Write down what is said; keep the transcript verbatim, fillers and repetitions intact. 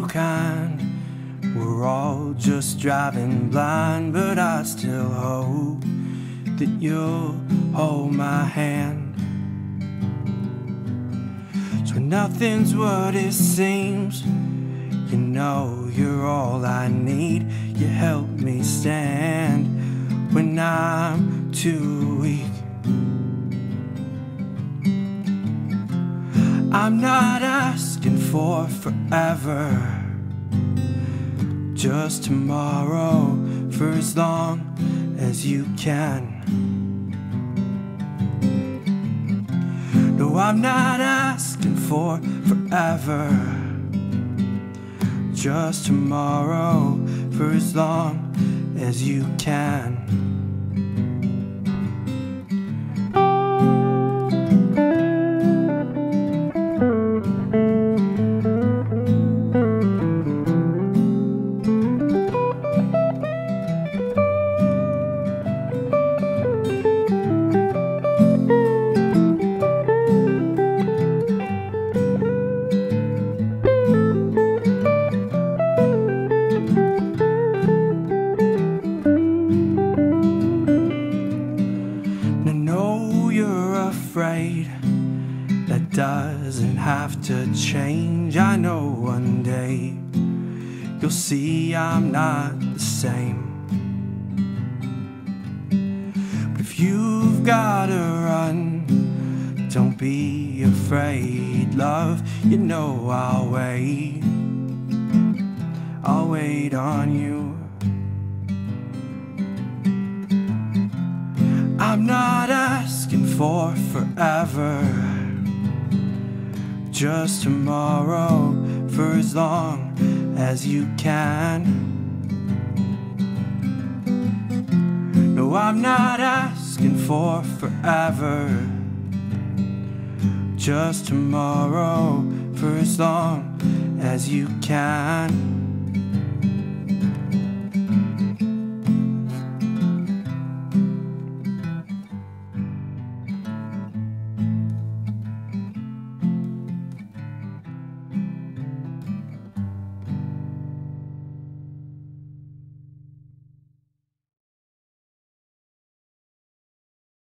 too kind. We're all just driving blind, but I still hope that you'll hold my hand. So when nothing's what it seems, you know you're all I need. You help me stand when I'm too weak. I'm not asking for forever, just tomorrow, for as long as you can. No, I'm not asking for forever, just tomorrow, for as long as you can. Afraid that doesn't have to change. I know one day you'll see I'm not the same. But if you've gotta run, don't be afraid, love. You know I'll wait, I'll wait on you. I'm not asking for forever, just tomorrow, for as long as you can. No, I'm not asking for forever, just tomorrow, for as long as you can.